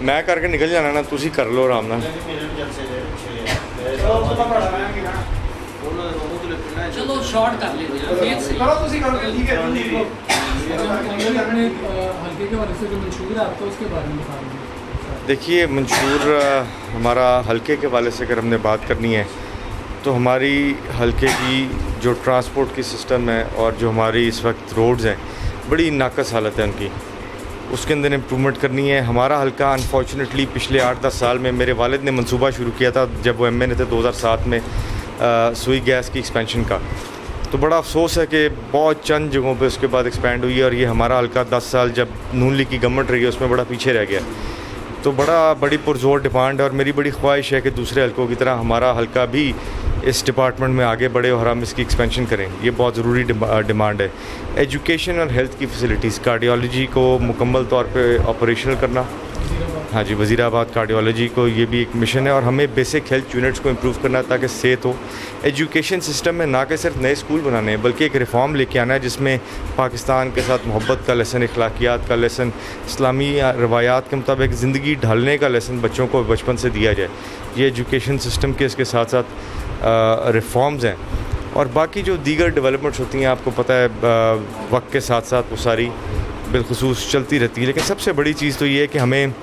मैं करके निकल जाना ना, तुसी कर लो आराम नाल। चलो शॉर्ट कर ले करो तुसी करो ठीक है अपने हल्के के वाले से जो मंशूर है आपको उसके बारे में बता दीजिए। देखिए मंशूर हमारा हल्के के वाले से अगर हमने बात करनी है तो हमारी हल्के की जो ट्रांसपोर्ट की सिस्टम है और जो हमारी इस वक्त रोड्स हैं बड़ी नाकस हालत है उनकी, उसके अंदर इम्प्रूवमेंट करनी है। हमारा हल्का अनफॉर्चुनेटली पिछले 8-10 साल में मेरे वालिद ने मंसूबा शुरू किया था जब वो MA थे 2007 में सुई गैस की एक्सपेंशन का, तो बड़ा अफसोस है कि बहुत चंद जगहों पे उसके बाद एक्सपेंड हुई है और ये हमारा हल्का 10 साल जब नून लीग की गवर्नमेंट रही है उसमें बड़ा पीछे रह गया। तो बड़ी पुरजोर डिमांड है और मेरी बड़ी ख्वाहिश है कि दूसरे हल्कों की तरह हमारा हल्का भी इस डिपार्टमेंट में आगे बढ़े और हम इसकी एक्सपेंशन करें, ये बहुत ज़रूरी डिमांड है। एजुकेशन और हेल्थ की फैसिलिटीज़, कार्डियोलॉजी को मुकम्मल तौर पे ऑपरेशनल करना, हाँ जी, वज़ीराबाद कार्डियोलॉजी को ये भी एक मिशन है और हमें बेसिक हेल्थ यूनिट्स को इम्प्रूव करना ताकि सेहत हो। एजुकेशन सिस्टम में ना कि सिर्फ नए स्कूल बनाने हैं बल्कि एक रिफॉर्म लेके आना है जिसमें पाकिस्तान के साथ मोहब्बत का लेसन, अखलाकियात का लेसन, इस्लामी रवायात के मुताबिक ज़िंदगी ढालने का लेसन बच्चों को बचपन से दिया जाए। ये एजुकेशन सिस्टम के इसके साथ साथ रिफॉर्म्स हैं और बाकी जो दीगर डेवलपमेंट्स होती हैं आपको पता है वक्त के साथ साथ वो सारी बिलखुसूस चलती रहती है। लेकिन सबसे बड़ी चीज़ तो ये है कि हमें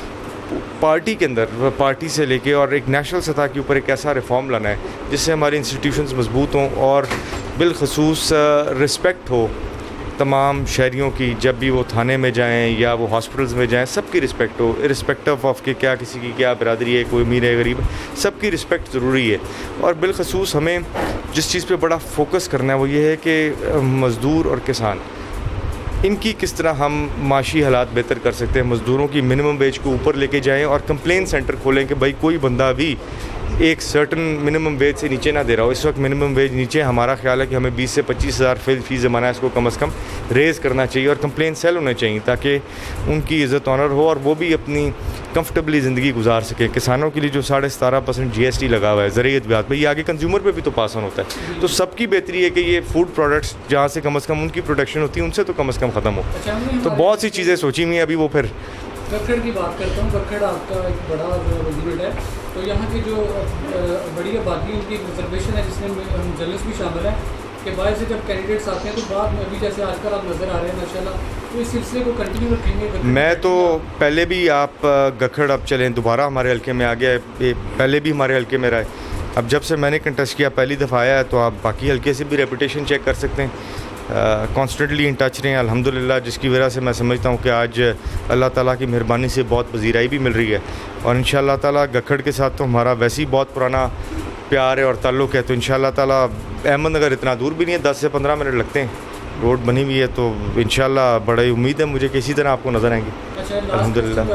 पार्टी के अंदर, पार्टी से लेके और एक नेशनल सतह के ऊपर एक ऐसा रिफॉर्म लाना है जिससे हमारी इंस्टीट्यूशंस मजबूत हों और बिलखुसूस रिस्पेक्ट हो तमाम शहरियों की, जब भी वो थाने में जाएं या वो हॉस्पिटल्स में जाएं सबकी रिस्पेक्ट हो, इरिस्पेक्टिव ऑफ कि क्या किसी की क्या बिरादरी है, कोई अमीर है गरीब, सबकी रिस्पेक्ट ज़रूरी है। और बिलखुसूस हमें जिस चीज़ पे बड़ा फोकस करना है वो ये है कि मज़दूर और किसान, इनकी किस तरह हम माशी हालात बेहतर कर सकते हैं, मज़दूरों की मिनिमम वेज को ऊपर लेके जाएं और कंप्लेन सेंटर खोलें कि भाई कोई बंदा भी एक सर्टन मिनिमम वेज से नीचे ना दे रहा हो। इस वक्त मिनिमम वेज नीचे, हमारा ख्याल है कि हमें 20 से 25 हज़ार फ़ी ज़माना इसको कम से कम रेज़ करना चाहिए और कंप्लेन सेल होने चाहिए ताकि उनकी इज़्ज़त ऑनर हो और वो भी अपनी कंफर्टेबली ज़िंदगी गुजार सकें। किसानों के लिए जो 17.5% GST लगा हुआ है ज़रियत ब्याज पे, ये आगे कंज्यूमर पे भी तो पास ऑन होता है। तो सबकी बेहतरी है कि ये फूड प्रोडक्ट्स जहाँ से कम उनकी प्रोडक्शन होती है उनसे तो कम से कम ख़त्म हो। तो बहुत सी चीज़ें सोची हुई हैं अभी। वो फिर गखड़ की बात करता हूँ, गखड़ आपका एक बड़ा यूनिट है, तो यहाँ की जो बड़ी आबादी उनकी रिजर्वेशन है जिसमें जर्नलिस्ट भी शामिल है कि बाहर से जब कैंडिडेट्स आते हैं तो बाद में अभी जैसे आजकल आप नज़र आ रहे हैं माशाल्लाह, तो इस सिलसिले को कंटिन्यू रखेंगे? मैं तो पहले भी आप गखड़ अब चलें दोबारा हमारे हल्के में आ गया है, पहले भी हमारे हल्के में रहा है। अब जब से मैंने कंटेस्ट किया पहली दफ़ा आया है तो आप बाकी हल्के से भी रेपुटेशन चेक कर सकते हैं। कॉन्स्टेंटली इन टच रहे हैं अल्हम्दुलिल्लाह, जिसकी वजह से मैं समझता हूँ कि आज अल्लाह ताला की मेहरबानी से बहुत पजीराई भी मिल रही है और इंशाअल्लाह ताला गखड़ के साथ तो हमारा वैसे ही बहुत पुराना प्यार है और ताल्लुक़ है। तो इंशाअल्लाह ताला अहमदनगर इतना दूर भी नहीं है, 10 से 15 मिनट लगते हैं, रोड बनी हुई है, तो इंशाअल्लाह बड़ी उम्मीद है मुझे कि इसी तरह आपको नज़र आएंगे अल्हम्दुलिल्लाह।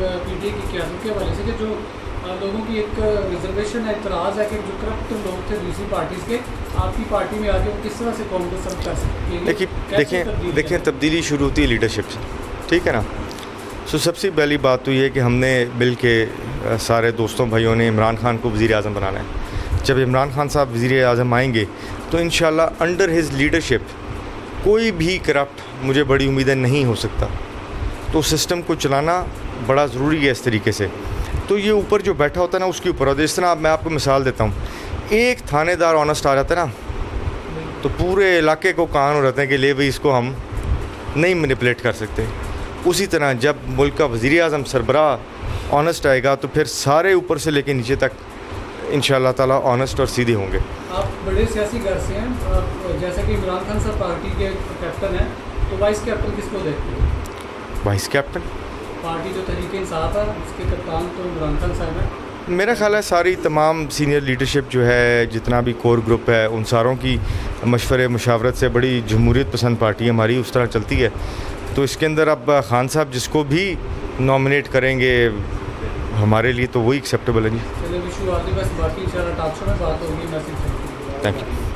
लोगों की एक रिजर्वेशन है, इतराज़ है कि जो करप्ट लोग थे दूसरी पार्टीज़ के आपकी पार्टी में आके वो किस तरह से कौम को सब कर सकते हैं? देखें तब्दीली शुरू होती है लीडरशिप से, ठीक है ना। सो सबसे पहली बात तो ये है कि हमने मिल के सारे दोस्तों भाइयों ने इमरान खान को वज़ीर आज़म बनाना है। जब इमरान खान साहब वज़ीर आज़म आएंगे तो इंशाअल्लाह अंडर हिज लीडरशिप कोई भी करप्ट, मुझे बड़ी उम्मीदें, नहीं हो सकता। तो सिस्टम को चलाना बड़ा ज़रूरी है इस तरीके से। तो ये ऊपर जो बैठा होता है ना उसके ऊपर, और जिस तरह मैं आपको मिसाल देता हूँ, एक थानेदार ऑनेस्ट आ जाता है ना तो पूरे इलाके को कान हो जाते हैं कि ले भाई इसको हम नहीं मैनिपुलेट कर सकते। उसी तरह जब मुल्क का वज़ीर आज़म सरबराह ऑनेस्ट आएगा तो फिर सारे ऊपर से लेके नीचे तक इंशाअल्लाह ताला ऑनेस्ट और सीधे होंगे। आप बड़े सियासी घर से हैं, जैसे कि इमरान खान साहब पार्टी के कैप्टन हैं, तो वाइस कैप्टन किसको देखते हैं? वाइस कैप्टन पार्टी जो तहरीक इंसाफ है उसके कप्तान तो इमरान खान साहब हैं। मेरा ख्याल है सारी तमाम सीनियर लीडरशिप जो है, जितना भी कोर ग्रुप है, उन सारों की मशवरे मुशावरत से बड़ी जमहूरियत पसंद पार्टी हमारी उस तरह चलती है। तो इसके अंदर अब खान साहब जिसको भी नॉमिनेट करेंगे हमारे लिए तो वही एक्सेप्टेबल है जी। चलिए wish you all the best, बाकी इंशाल्लाह टॉक शो में बात होगी। Message thank you.